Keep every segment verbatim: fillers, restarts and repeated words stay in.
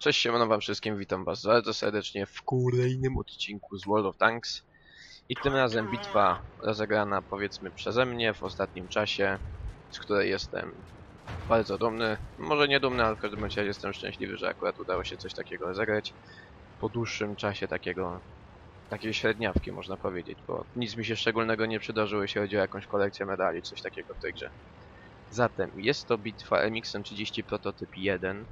Cześć, siemano wam wszystkim, witam was bardzo serdecznie w kolejnym odcinku z World of Tanks. I tym razem bitwa rozegrana, powiedzmy, przeze mnie w ostatnim czasie, z której jestem bardzo dumny. Może nie dumny, ale w każdym razie jestem szczęśliwy, że akurat udało się coś takiego rozegrać. Po dłuższym czasie takiego, takiej średniawki, można powiedzieć, bo nic mi się szczególnego nie przydarzyło, jeśli chodzi o jakąś kolekcję medali, coś takiego w tej grze. Zatem jest to bitwa M X M trzydzieści Prototyp jeden.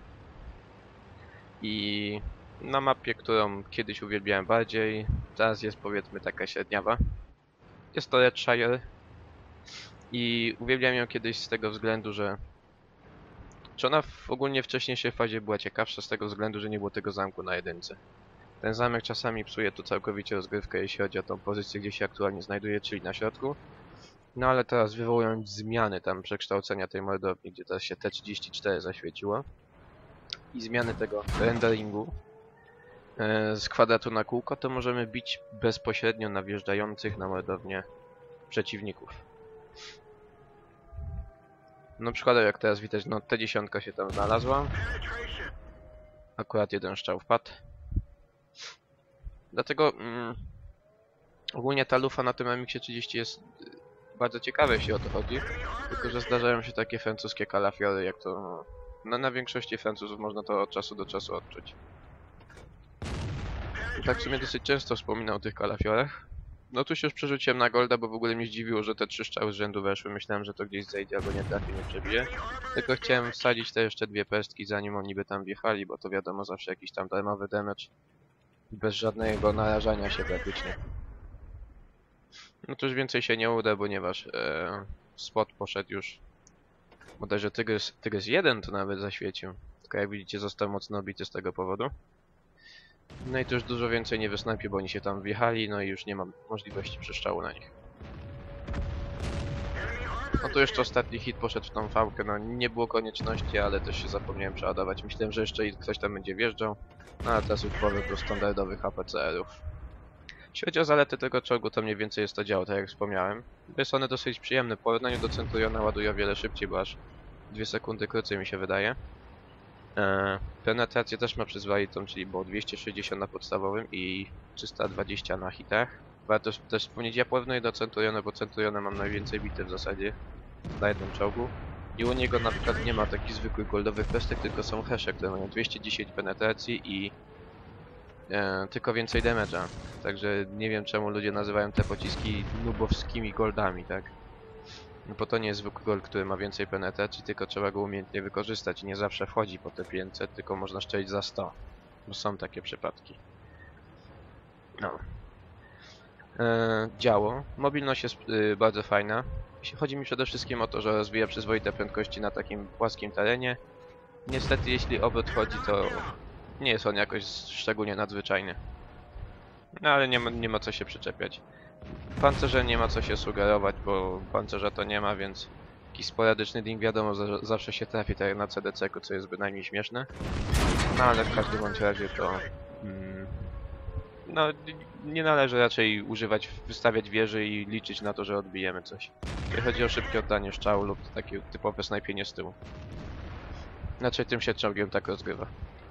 I na mapie, którą kiedyś uwielbiałem bardziej, teraz jest, powiedzmy, taka średniawa. Jest to Redshire i uwielbiałem ją kiedyś z tego względu, że czy ona w ogólnie wcześniejszej fazie była ciekawsza z tego względu, że nie było tego zamku na jedynce. Ten zamek czasami psuje tu całkowicie rozgrywkę, jeśli chodzi o tą pozycję, gdzie się aktualnie znajduje, czyli na środku. No ale teraz wywołując zmiany tam przekształcenia tej mordowni, gdzie teraz się T trzydzieści cztery zaświeciło i zmiany tego renderingu z kwadratu na kółko, to możemy bić bezpośrednio na wjeżdżających na mordownię przeciwników. No przykładowo jak teraz widać, no T dziesięć się tam znalazła. Akurat jeden strzał wpadł. Dlatego mm, ogólnie ta lufa na tym M X trzydzieści jest bardzo ciekawa, jeśli o to chodzi. Tylko że zdarzają się takie francuskie kalafiory, jak to no, na większości Francuzów można to od czasu do czasu odczuć. I tak w sumie dosyć często wspominał o tych kalafiorach. No tu się już przerzuciłem na golda, bo w ogóle mnie zdziwiło, że te trzy strzały z rzędu weszły. Myślałem, że to gdzieś zejdzie albo nie trafi, nie przebije. Tylko chciałem wsadzić te jeszcze dwie pestki, zanim oni by tam wjechali, bo to wiadomo, zawsze jakiś tam darmowy damage. Bez żadnego narażania się praktycznie. No to już więcej się nie uda, ponieważ e, spot poszedł już. Bodajże Tygrys, Tygrys jeden to nawet zaświecił. Tylko jak widzicie, został mocno obity z tego powodu. No i to już dużo więcej nie wystąpi, bo oni się tam wjechali, no i już nie mam możliwości przestrzału na nich. No to jeszcze ostatni hit poszedł w tą fałkę, no nie było konieczności, ale też się zapomniałem przeładować. Myślałem, że jeszcze ktoś tam będzie wjeżdżał, no ale teraz już powrót do standardowych H P C R ów. Jeśli chodzi o zalety tego czołgu, to mniej więcej jest to działo, tak jak wspomniałem. Jest one dosyć przyjemne, w porównaniu do Centuriona ładuje o wiele szybciej, bo aż dwie sekundy krócej mi się wydaje. Eee, penetrację też ma przyzwoitą, czyli było dwieście sześćdziesiąt na podstawowym i trzysta dwadzieścia na hitach. Warto też wspomnieć, ja porównuję do Centuriona, bo Centuriona mam najwięcej bitew w zasadzie na jednym czołgu. I u niego na przykład nie ma takich zwykłych goldowych pestek, tylko są hesze, które mają dwieście dziesięć penetracji i e, tylko więcej damage'a. Także nie wiem, czemu ludzie nazywają te pociski nubowskimi goldami, tak? No bo to nie jest zwykły gold, który ma więcej penetracji, tylko trzeba go umiejętnie wykorzystać. Nie zawsze wchodzi po te pięćset, tylko można strzelić za sto. Bo są takie przypadki. No. Eee, działo. Mobilność jest yy, bardzo fajna. Chodzi mi przede wszystkim o to, że rozwija przyzwoite prędkości na takim płaskim terenie. Niestety, jeśli obrót chodzi, to nie jest on jakoś szczególnie nadzwyczajny. No ale nie ma, nie ma co się przyczepiać. Pancerze nie ma co się sugerować, bo pancerza to nie ma, więc jakiś sporadyczny ding wiadomo zawsze się trafi, tak jak na C D C-ku, co jest bynajmniej śmieszne. No ale w każdym bądź razie to mm, no nie należy raczej używać, wystawiać wieży i liczyć na to, że odbijemy coś. Jeśli chodzi o szybkie oddanie strzału lub takie typowe snajpienie z tyłu. Raczej tym się czołgiem tak rozgrywa.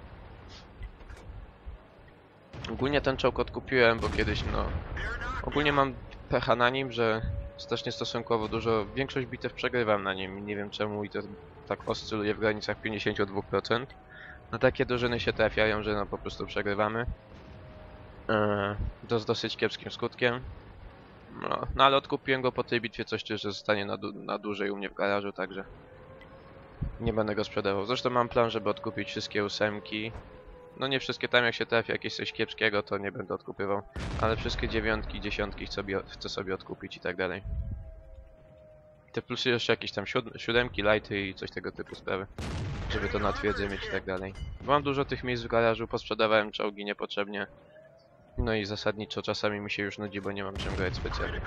Ogólnie ten czołg odkupiłem, bo kiedyś no... Ogólnie mam pecha na nim, że strasznie stosunkowo dużo, większość bitew przegrywam na nim. Nie wiem czemu i to tak oscyluje w granicach pięćdziesiąt dwa procent. No takie drużyny się trafiają, że no po prostu przegrywamy. Eee, to z dosyć kiepskim skutkiem. No, no ale odkupiłem go po tej bitwie, coś czuję, że zostanie na, na dłużej u mnie w garażu, także nie będę go sprzedawał. Zresztą mam plan, żeby odkupić wszystkie ósemki. No nie wszystkie, tam jak się trafi jakieś coś kiepskiego, to nie będę odkupywał. Ale wszystkie dziewiątki, dziesiątki chcę sobie, chcę sobie odkupić i tak dalej. Te plusy jeszcze jakieś tam siódemki, lighty i coś tego typu sprawy. Żeby to na twierdzy mieć i tak dalej. Mam dużo tych miejsc w garażu, posprzedawałem czołgi niepotrzebnie. No i zasadniczo czasami mi się już nudzi, bo nie mam czym grać specjalnie.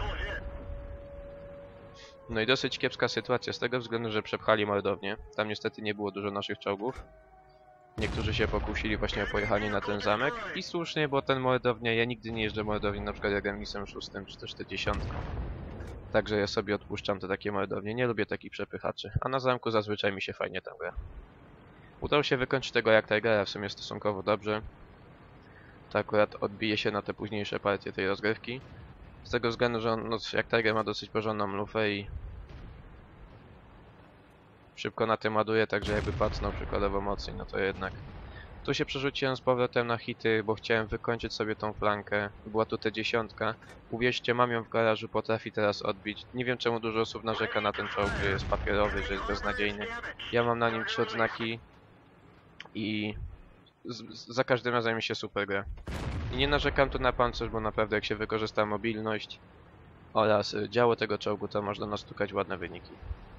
No i dosyć kiepska sytuacja z tego względu, że przepchali mordownię. Tam niestety nie było dużo naszych czołgów. Niektórzy się pokusili właśnie o pojechanie na ten zamek i słusznie, bo ten mordownia, ja nigdy nie jeżdżę mordowni na przykład jak M X M sześć czy też T dziesięć. Także ja sobie odpuszczam te takie mordownie, nie lubię takich przepychaczy, a na zamku zazwyczaj mi się fajnie tam gra. Udało się wykończyć tego jak Tigera w sumie stosunkowo dobrze. To akurat odbije się na te późniejsze partie tej rozgrywki. Z tego względu, że on, no, jak Tiger ma dosyć porządną lufę i szybko na tym ładuje, także jakby pacnął przykładowo mocniej, no to jednak. Tu się przerzuciłem z powrotem na hity, bo chciałem wykończyć sobie tą flankę. Była tu T dziesięć. Uwierzcie, mam ją w garażu, potrafi teraz odbić. Nie wiem czemu dużo osób narzeka na ten czołg, że jest papierowy, że jest beznadziejny. Ja mam na nim trzy odznaki i z, z, za każdym razem mi się super gra. I nie narzekam tu na pancerz, bo naprawdę jak się wykorzysta mobilność oraz działo tego czołgu, to można nastukać ładne wyniki.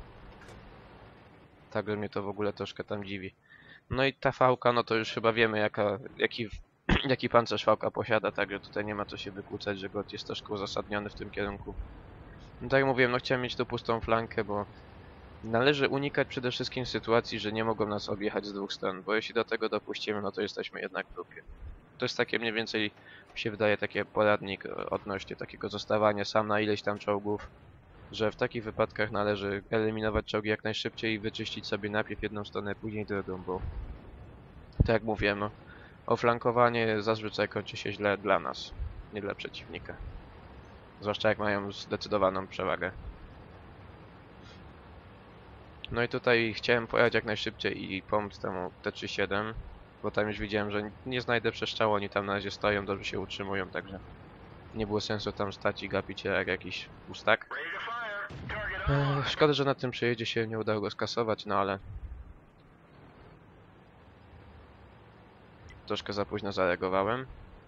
Także mnie to w ogóle troszkę tam dziwi. No i ta fałka, no to już chyba wiemy jaka, jaki, jaki pancerz fałka posiada, także tutaj nie ma co się wykłócać, że God jest troszkę uzasadniony w tym kierunku. No tak jak mówiłem, no chciałem mieć tu pustą flankę, bo należy unikać przede wszystkim sytuacji, że nie mogą nas objechać z dwóch stron, bo jeśli do tego dopuścimy, no to jesteśmy jednak w dupie. To jest takie mniej więcej, mi się wydaje, takie poradnik odnośnie takiego zostawania sam na ileś tam czołgów, że w takich wypadkach należy eliminować czołgi jak najszybciej i wyczyścić sobie najpierw jedną stronę, później drugą, bo tak jak mówiłem, no, oflankowanie zazwyczaj kończy się źle dla nas, nie dla przeciwnika. Zwłaszcza jak mają zdecydowaną przewagę. No i tutaj chciałem pojechać jak najszybciej i pomóc temu T trzydzieści siedem, bo tam już widziałem, że nie znajdę przeszczału, oni tam na razie stoją, dobrze się utrzymują, także nie było sensu tam stać i gapić się jak jakiś pustak. Eee, szkoda, że na tym przejeździe się nie udało go skasować, no ale troszkę za późno zareagowałem.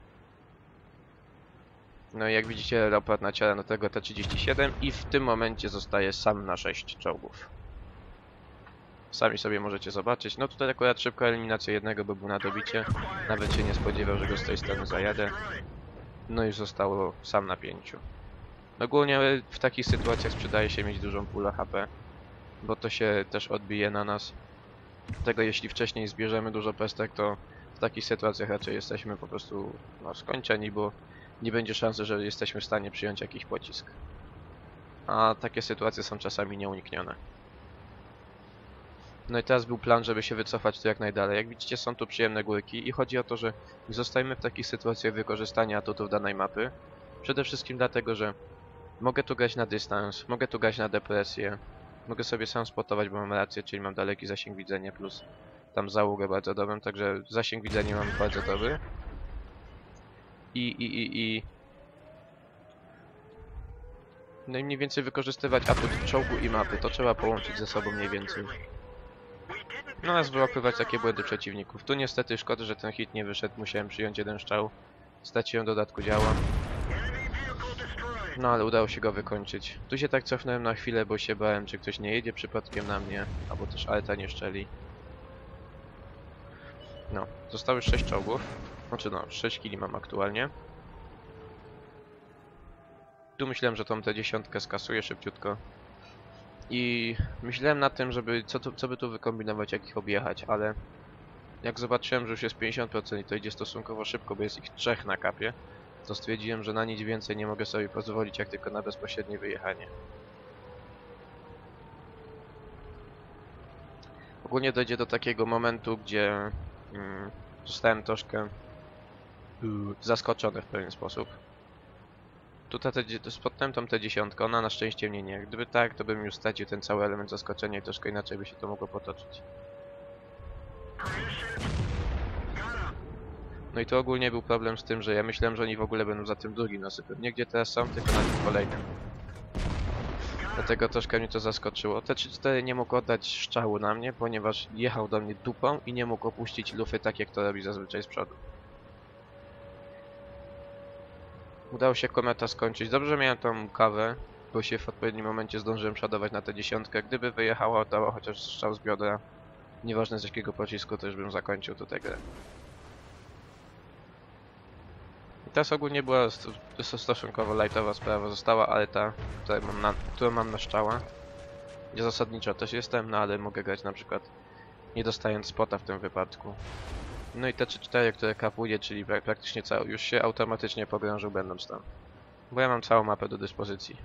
No i jak widzicie, Leopard naciera na tego T trzydzieści siedem i w tym momencie zostaje sam na sześć czołgów. Sami sobie możecie zobaczyć. No tutaj akurat szybka eliminacja jednego, bo był na dobicie. Nawet się nie spodziewał, że go z tej strony zajadę. No i zostało sam na pięciu. Ogólnie w takich sytuacjach sprzedaje się mieć dużą pulę H P, bo to się też odbije na nas. Dlatego jeśli wcześniej zbierzemy dużo pestek, to w takich sytuacjach raczej jesteśmy po prostu no, skończeni, bo nie będzie szansy, że jesteśmy w stanie przyjąć jakiś pocisk. A takie sytuacje są czasami nieuniknione. No i teraz był plan, żeby się wycofać tu jak najdalej. Jak widzicie, są tu przyjemne górki i chodzi o to, że nie zostajemy w takich sytuacjach wykorzystania atutów danej mapy. Przede wszystkim dlatego, że mogę tu grać na dystans, mogę tu grać na depresję, mogę sobie sam spotować, bo mam rację, czyli mam daleki zasięg widzenia plus tam załogę bardzo dobrą, także zasięg widzenia mam bardzo dobry. I, i, i, i... No i mniej więcej wykorzystywać atut czołgu i mapy, to trzeba połączyć ze sobą mniej więcej. No oraz wyłapywać takie błędy przeciwników. Tu niestety szkoda, że ten hit nie wyszedł, musiałem przyjąć jeden strzał. Straciłem dodatku działa. No ale udało się go wykończyć. Tu się tak cofnąłem na chwilę, bo się bałem, czy ktoś nie jedzie przypadkiem na mnie, albo też alta nie szczeli. No, zostały sześć czołgów. Znaczy no, sześć kili mam aktualnie. Tu myślałem, że tą T dziesięć skasuję szybciutko. I myślałem nad tym, żeby co, tu, co by tu wykombinować, jak ich objechać, ale jak zobaczyłem, że już jest pięćdziesiąt procent i to idzie stosunkowo szybko, bo jest ich trzech na kapie, to stwierdziłem, że na nic więcej nie mogę sobie pozwolić, jak tylko na bezpośrednie wyjechanie. Ogólnie dojdzie do takiego momentu, gdzie mm, zostałem troszkę yy, zaskoczony w pewien sposób. Tutaj spotkałem tą T dziesięć, ona na szczęście mnie nie. Gdyby tak, to bym już stracił ten cały element zaskoczenia i troszkę inaczej by się to mogło potoczyć. No i to ogólnie był problem z tym, że ja myślałem, że oni w ogóle będą za tym drugim nasypem. Nie gdzie teraz są, tylko na tym kolejnym. Dlatego troszkę mnie to zaskoczyło. T trzydzieści cztery nie mógł oddać strzału na mnie, ponieważ jechał do mnie dupą i nie mógł opuścić lufy tak, jak to robi zazwyczaj z przodu. Udało się kometa skończyć. Dobrze miałem tą kawę, bo się w odpowiednim momencie zdążyłem przodować na tę dziesiątkę. Gdyby wyjechała, oddała chociaż strzał z biodra, nieważne z jakiego pocisku, to już bym zakończył tutaj grę. I teraz ogólnie była stosunkowo lightowa sprawa, została alta, którą mam na, którą mam na szczała. Gdzie zasadniczo też jestem, no ale mogę grać na przykład nie dostając spota w tym wypadku. No i te trzy cztery, które kapuje, czyli prak praktycznie cały, już się automatycznie pogrążył będąc tam. Bo ja mam całą mapę do dyspozycji.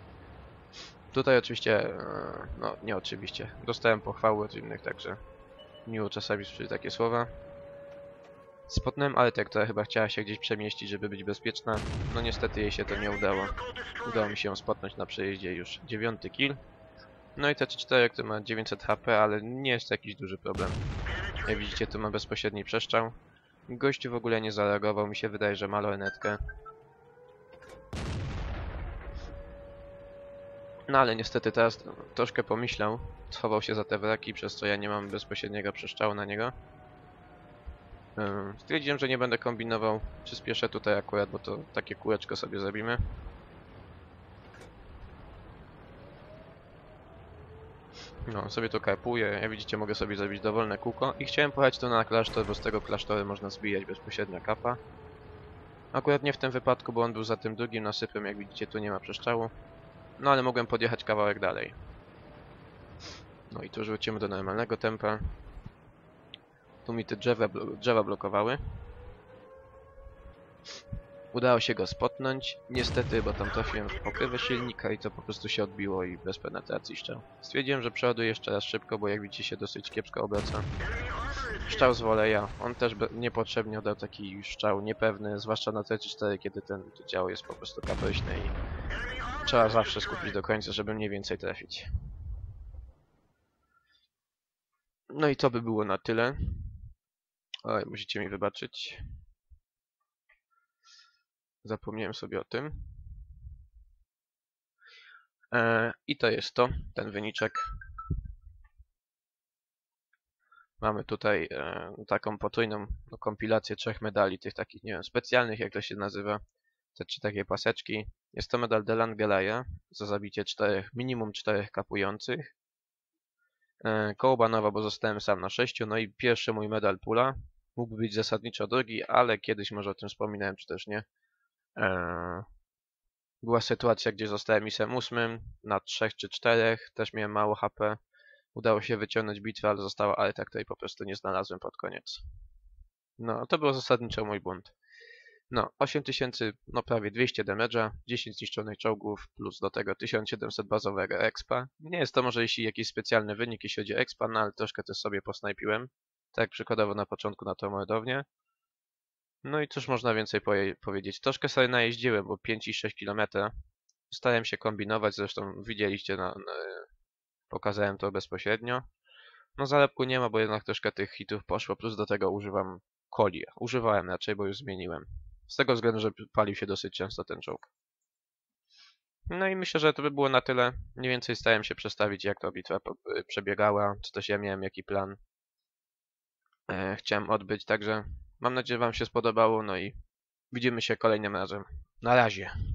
Tutaj oczywiście, no nie oczywiście, dostałem pochwały od innych, także Miło czasami słyszeć takie słowa. Spotnąłem Artę, która chyba chciała się gdzieś przemieścić, żeby być bezpieczna. No niestety jej się to nie udało. Udało mi się ją spotnąć na przejeździe już. Dziewiąty kill. No i T cztery, który ma dziewięćset H P, ale nie jest to jakiś duży problem. Jak widzicie, tu ma bezpośredni przestrzał. Gościu w ogóle nie zareagował, mi się wydaje, że ma lornetkę. No ale niestety teraz troszkę pomyślał. Schował się za te wraki, przez co ja nie mam bezpośredniego przestrzału na niego. Ym, Stwierdziłem, że nie będę kombinował. Przyspieszę tutaj akurat, bo to takie kółeczko sobie zrobimy. No, sobie to karpuję. Jak widzicie, mogę sobie zrobić dowolne kółko. I chciałem pojechać tu na klasztor, bo z tego klasztoru można zbijać bezpośrednio kapa. Akurat nie w tym wypadku, bo on był za tym drugim nasypem. Jak widzicie, tu nie ma przeszczału. No ale mogłem podjechać kawałek dalej. No i tu już wrócimy do normalnego tempa. Tu mi te drzewa, drzewa blokowały. Udało się go spotnąć. Niestety, bo tam trafiłem w pokrywę silnika i to po prostu się odbiło i bez penetracji szczał. Stwierdziłem, że przeładuję jeszcze raz szybko, bo jak widzicie się dosyć kiepsko obraca. Szczał z woleja. On też niepotrzebnie dał taki szczał niepewny, zwłaszcza na T cztery, kiedy ten to działo jest po prostu kapryśne i trzeba zawsze skupić do końca, żeby mniej więcej trafić. No i to by było na tyle. Oj, musicie mi wybaczyć. Zapomniałem sobie o tym. Eee, I to jest to, ten wyniczek. Mamy tutaj e, taką potrójną no, kompilację trzech medali, tych takich, nie wiem, specjalnych, jak to się nazywa. Te trzy takie paseczki. Jest to medal Delangelaja za zabicie czterech, minimum czterech kapujących. E, Kołbanowa, bo zostałem sam na sześciu. No i pierwszy mój medal Pula. Mógłby być zasadniczo drugi, ale kiedyś może o tym wspominałem, czy też nie. E, była sytuacja, gdzie zostałem misem ósmym na trzech czy czterech. Też miałem mało H P. Udało się wyciągnąć bitwę, ale została Arta, której po prostu nie znalazłem pod koniec. No, to był zasadniczo mój błąd. No, osiem tysięcy, no prawie dwieście damage'a, dziesięć zniszczonych czołgów, plus do tego tysiąc siedemset bazowego expa. Nie jest to może jeśli jakiś specjalny wynik, jeśli chodzi o expa, no ale troszkę też sobie posnajpiłem. Tak jak przykładowo na początku na tą mordownię. No i cóż można więcej poje powiedzieć. Troszkę sobie najeździłem, bo pięć i sześć kilometrów. Starałem się kombinować, zresztą widzieliście, na, na, pokazałem to bezpośrednio. No zalepku nie ma, bo jednak troszkę tych hitów poszło, plus do tego używam coli. Używałem raczej, bo już zmieniłem. Z tego względu, że palił się dosyć często ten czołg. No i myślę, że to by było na tyle. Mniej więcej starałem się przedstawić, jak ta bitwa przebiegała, czy też ja miałem jaki plan e, chciałem odbyć, także mam nadzieję, że wam się spodobało, no i widzimy się kolejnym razem. Na razie.